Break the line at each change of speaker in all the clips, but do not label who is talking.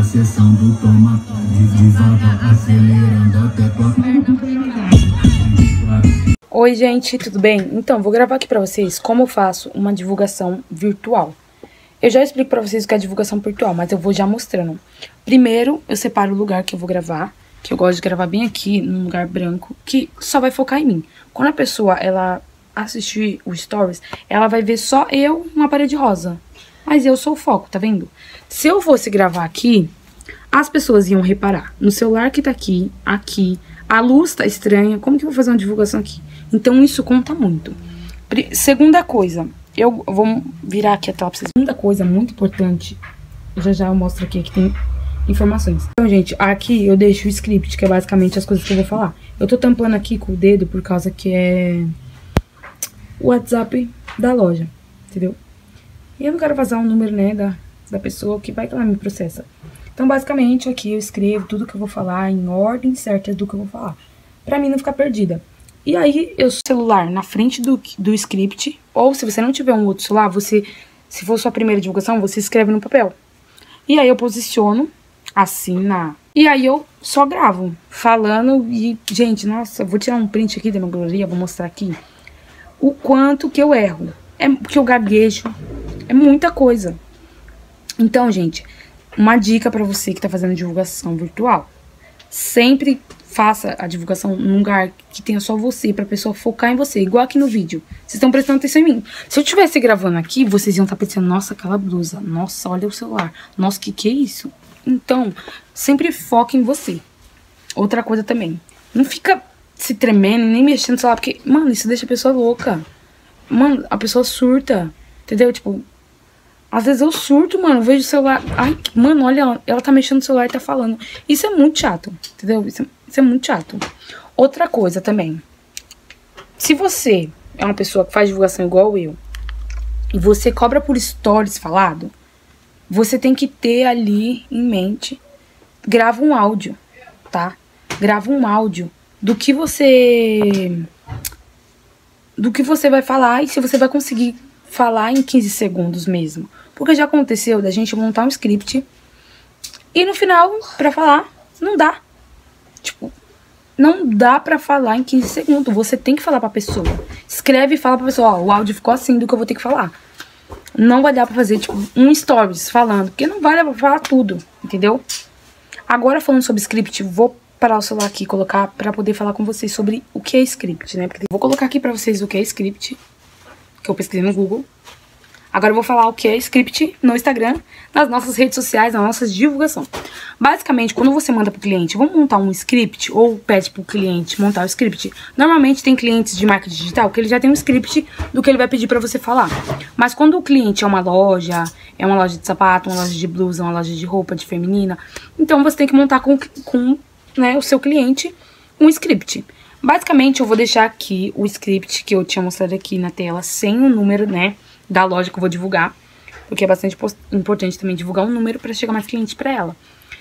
na sessão do toma, devagar, acelerando até tua perna.
Oi gente, tudo bem? Então, vou gravar aqui pra vocês como eu faço uma divulgação virtual. Eu já explico pra vocês o que é divulgação virtual, mas eu vou já mostrando. Primeiro, eu separo o lugar que eu vou gravar, que eu gosto de gravar bem aqui, num lugar branco, que só vai focar em mim. Quando a pessoa, ela assistir o stories, ela vai ver só eu numa parede rosa. Mas eu sou o foco, tá vendo? Se eu fosse gravar aqui, as pessoas iam reparar no celular que tá aqui, a luz tá estranha, como que eu vou fazer uma divulgação aqui? Então isso conta muito. Segunda coisa, eu vou virar aqui a tela pra vocês. Segunda coisa muito importante, já eu mostro aqui, que tem informações. Então, gente, aqui eu deixo o script, que é basicamente as coisas que eu vou falar. Eu tô tampando aqui com o dedo por causa que é o WhatsApp da loja, entendeu? E eu não quero vazar o número, né, da pessoa, que vai que ela me processa. Então, basicamente, aqui eu escrevo tudo que eu vou falar em ordem certa do que eu vou falar, pra mim não ficar perdida. E aí, eu celular na frente do script, ou se você não tiver um outro celular, você, se for sua primeira divulgação, você escreve no papel. E aí eu posiciono assim E aí eu só gravo, falando e, gente, nossa, vou tirar um print aqui da minha galeria, vou mostrar aqui o quanto que eu erro. É porque eu gaguejo, é muita coisa. Então, gente, uma dica pra você que tá fazendo divulgação virtual. Sempre faça a divulgação num lugar que tenha só você, pra pessoa focar em você, igual aqui no vídeo. Vocês estão prestando atenção em mim. Se eu estivesse gravando aqui, vocês iam estar pensando, nossa, aquela blusa, nossa, olha o celular, nossa, que é isso? Então, sempre foque em você. Outra coisa também, não fica se tremendo, nem mexendo no celular, porque, mano, isso deixa a pessoa louca. Mano, a pessoa surta, entendeu? Tipo, às vezes eu surto, mano, eu vejo o celular, ai, mano, olha, ela tá mexendo no celular e tá falando. Isso é muito chato, entendeu? Isso é muito chato. Outra coisa também, se você é uma pessoa que faz divulgação igual eu, e você cobra por stories falado, você tem que ter ali em mente, grava um áudio, tá? Grava um áudio do que você vai falar e se você vai conseguir falar em 15 segundos mesmo. Porque já aconteceu da gente montar um script e no final, pra falar, não dá. Tipo, não dá pra falar em 15 segundos. Você tem que falar pra pessoa. Escreve e fala pra pessoa, ó, o áudio ficou assim do que eu vou ter que falar. Não vai dar pra fazer, tipo, um stories falando, porque não vai dar pra falar tudo, entendeu? Agora, falando sobre script, vou parar o celular aqui e colocar pra poder falar com vocês sobre o que é script, né? Porque vou colocar aqui pra vocês o que é script, que eu pesquisei no Google. Agora eu vou falar o que é script no Instagram, nas nossas redes sociais, nas nossas divulgações. Basicamente, quando você manda pro cliente, vamos montar um script, ou pede pro cliente montar o script. Normalmente tem clientes de marketing digital que ele já tem um script do que ele vai pedir pra você falar. Mas quando o cliente é uma loja de sapato, uma loja de blusa, uma loja de roupa de feminina, então você tem que montar com né, o seu cliente um script. Basicamente, eu vou deixar aqui o script que eu tinha mostrado aqui na tela, sem o número, né, da loja que eu vou divulgar, porque é bastante importante também divulgar um número para chegar mais cliente para ela.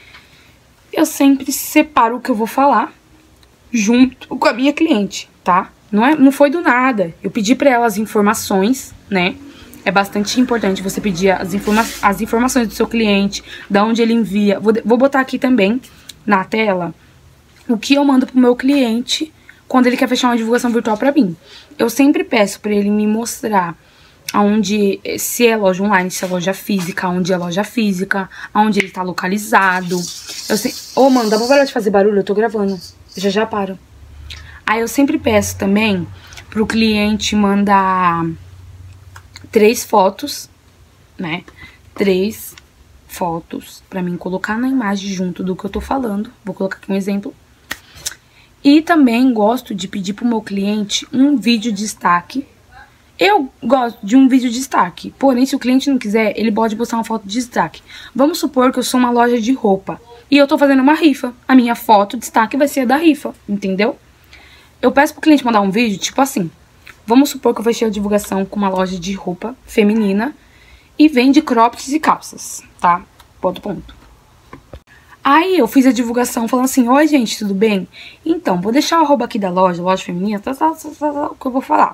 Eu sempre separo o que eu vou falar junto com a minha cliente, tá? Não foi do nada. Eu pedi para ela as informações, né? É bastante importante você pedir as informações do seu cliente, da onde ele envia. Vou botar aqui também na tela o que eu mando pro meu cliente quando ele quer fechar uma divulgação virtual pra mim. Eu sempre peço pra ele me mostrar aonde, se é loja online, se é loja física, onde é loja física, aonde ele tá localizado. Mano, dá pra parar de fazer barulho? Eu tô gravando. Eu já paro. Aí eu sempre peço também pro cliente mandar 3 fotos, né? 3 fotos pra mim colocar na imagem junto do que eu tô falando. Vou colocar aqui um exemplo. E também gosto de pedir pro meu cliente um vídeo destaque. Eu gosto de um vídeo destaque, porém se o cliente não quiser, ele pode postar uma foto de destaque. Vamos supor que eu sou uma loja de roupa e eu tô fazendo uma rifa. A minha foto destaque vai ser a da rifa, entendeu? Eu peço pro cliente mandar um vídeo, tipo assim. Vamos supor que eu fechei a divulgação com uma loja de roupa feminina e vende croppeds e calças, tá? Ponto. Aí eu fiz a divulgação falando assim, oi gente, tudo bem? Então, vou deixar o arroba aqui da loja feminina, o que eu vou falar.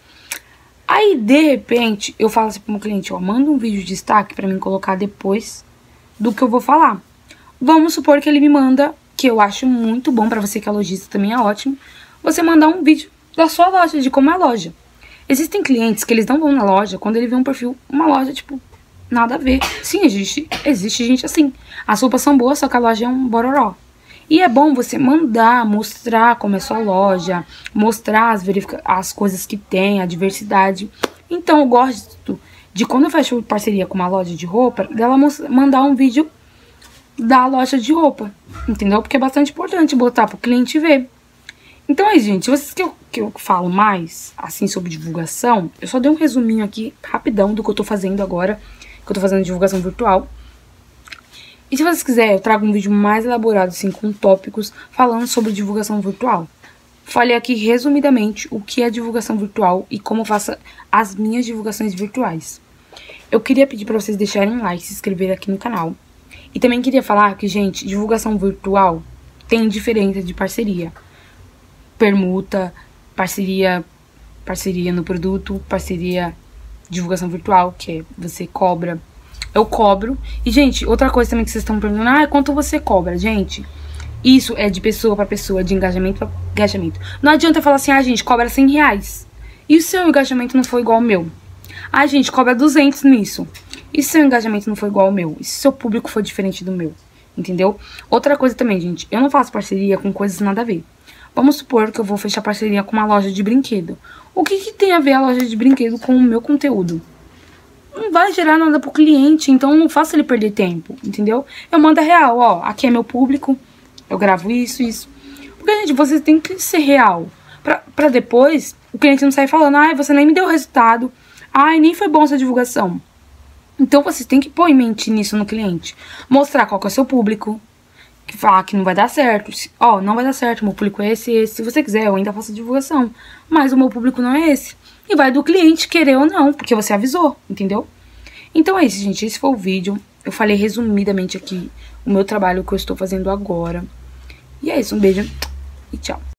Aí, de repente, eu falo assim pro meu cliente, ó, manda um vídeo de destaque pra mim colocar depois do que eu vou falar. Vamos supor que ele me manda, que eu acho muito bom pra você que é lojista, também é ótimo, você mandar um vídeo da sua loja, de como é a loja. Existem clientes que eles não vão na loja quando ele vê um perfil, uma loja, tipo, nada a ver. Sim, existe gente assim. As roupas são boas, só que a loja é um bororó. E é bom você mandar, mostrar como é sua loja, mostrar as coisas que tem, a diversidade. Então eu gosto de, quando eu fecho parceria com uma loja de roupa, dela mandar um vídeo da loja de roupa, entendeu? Porque é bastante importante botar pro cliente ver. Então é isso, gente. Se vocês que eu falo mais, assim, sobre divulgação, eu só dei um resuminho aqui, rapidão, do que eu tô fazendo agora, que eu tô fazendo divulgação virtual. E se vocês quiserem, eu trago um vídeo mais elaborado, assim, com tópicos, falando sobre divulgação virtual. Falei aqui, resumidamente, o que é divulgação virtual e como eu faço as minhas divulgações virtuais. Eu queria pedir pra vocês deixarem um like, se inscreverem aqui no canal. E também queria falar que, gente, divulgação virtual tem diferença de parceria. Permuta, parceria no produto, parceria, divulgação virtual, que é você cobra. Eu cobro. E, gente, outra coisa também que vocês estão perguntando, quanto você cobra? Gente, isso é de pessoa pra pessoa, de engajamento pra engajamento. Não adianta falar assim, gente, cobra R$100. E o seu engajamento não foi igual ao meu? Gente, cobra 200 nisso. E se seu engajamento não foi igual ao meu? E se seu público for diferente do meu? Entendeu? Outra coisa também, gente, eu não faço parceria com coisas nada a ver. Vamos supor que eu vou fechar parceria com uma loja de brinquedo. O que tem a ver a loja de brinquedo com o meu conteúdo? Não vai gerar nada pro cliente, então não faça ele perder tempo, entendeu? Eu mando a real, aqui é meu público, eu gravo isso. Porque, gente, você tem que ser real. Pra depois, o cliente não sair falando, você nem me deu resultado, nem foi bom essa divulgação. Então, vocês têm que pôr em mente nisso no cliente. Mostrar qual que é o seu público, que falar que não vai dar certo. Não vai dar certo, meu público é esse. Se você quiser, eu ainda faço a divulgação. Mas o meu público não é esse. E vai do cliente querer ou não, porque você avisou, entendeu? Então é isso, gente. Esse foi o vídeo. Eu falei resumidamente aqui o meu trabalho que eu estou fazendo agora. E é isso, um beijo e tchau.